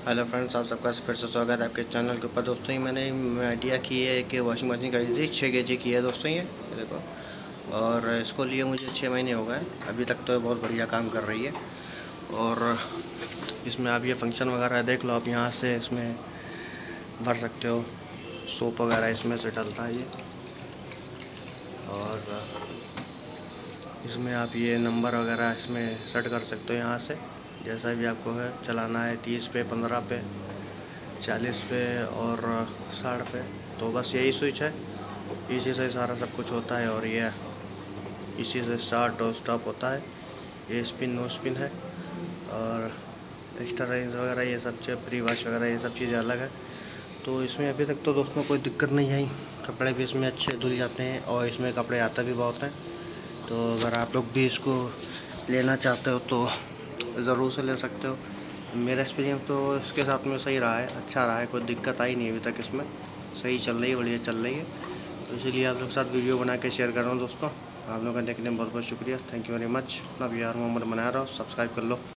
Hello friends, आप सबका फिर से स्वागत है आपके चैनल के ऊपर। दोस्तों ये मैंने आइडिया की है कि वॉशिंग मशीन खरीदी थी 6 kg की है दोस्तों ये देखो। और इसको लिए मुझे 6 महीने हो गए, अभी तक तो बहुत बढ़िया काम कर रही है। और इसमें आप ये फंक्शन वगैरह देख लो, आप यहाँ से इसमें भर सकते हो, सोप वगैरह इसमें से डलता है ये। और इसमें आप ये नंबर वगैरह इसमें सेट कर सकते हो यहाँ से, जैसा भी आपको है चलाना है, 30 पे, 15 पे, 40 पे और 60 पे। तो बस यही स्विच है, इसी से सारा सब कुछ होता है। और ये इसी से स्टार्ट और स्टॉप होता है। ये स्पिन नो स्पिन है, और एक्स्ट्रा रेंज वगैरह ये सब चीज़, प्री वॉश वगैरह ये सब चीज़ें अलग है। तो इसमें अभी तक तो दोस्तों कोई दिक्कत नहीं आई, कपड़े भी इसमें अच्छे धुल जाते हैं और इसमें कपड़े आते भी बहुत हैं। तो अगर आप लोग भी इसको लेना चाहते हो तो ज़रूर से ले सकते हो। मेरा एक्सपीरियंस तो इसके साथ में सही रहा है, अच्छा रहा है, कोई दिक्कत आई नहीं अभी तक। इसमें सही चल रही है, बढ़िया चल रही है। तो इसीलिए आप लोग के साथ वीडियो बना के शेयर कर रहा हूँ दोस्तों। आप लोगों का देखने में बहुत बहुत शुक्रिया, थैंक यू वेरी मच। अपना बिहार मोहम्मद बना रहा हो, सब्सक्राइब कर लो।